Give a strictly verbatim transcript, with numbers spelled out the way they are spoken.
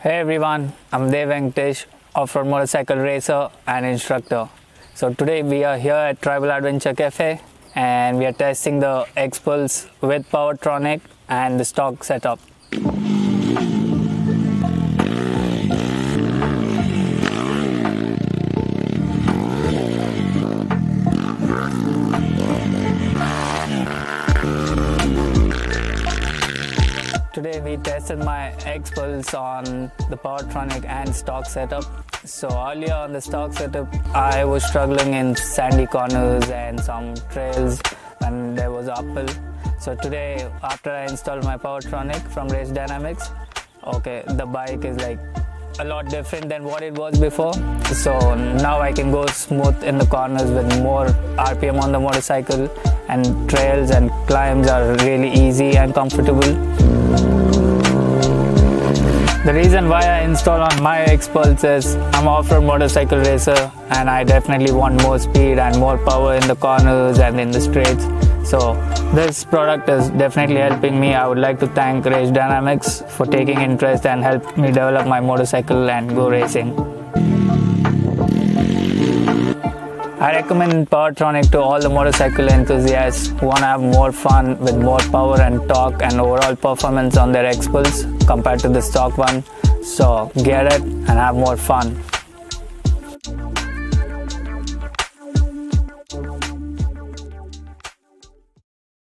Hey everyone, I'm DEV Venkatesh, off-road motorcycle racer and instructor. So today we are here at Tribal Adventure Cafe and we are testing the X-Pulse with Powertronic and the stock setup. Today we tested my X-Pulse on the Powertronic and stock setup. So earlier on the stock setup, I was struggling in sandy corners and some trails when there was uphill. So today, after I installed my Powertronic from Race Dynamics, okay, the bike is like a lot different than what it was before. So now I can go smooth in the corners with more R P M on the motorcycle, and trails and climbs are really easy and comfortable. The reason why I install on my X-Pulse is I'm an off-road motorcycle racer and I definitely want more speed and more power in the corners and in the straights. So this product is definitely helping me. I would like to thank Race Dynamics for taking interest and help me develop my motorcycle and go racing. I recommend Powertronic to all the motorcycle enthusiasts who want to have more fun with more power and torque and overall performance on their X-Pulse compared to the stock one. So get it and have more fun.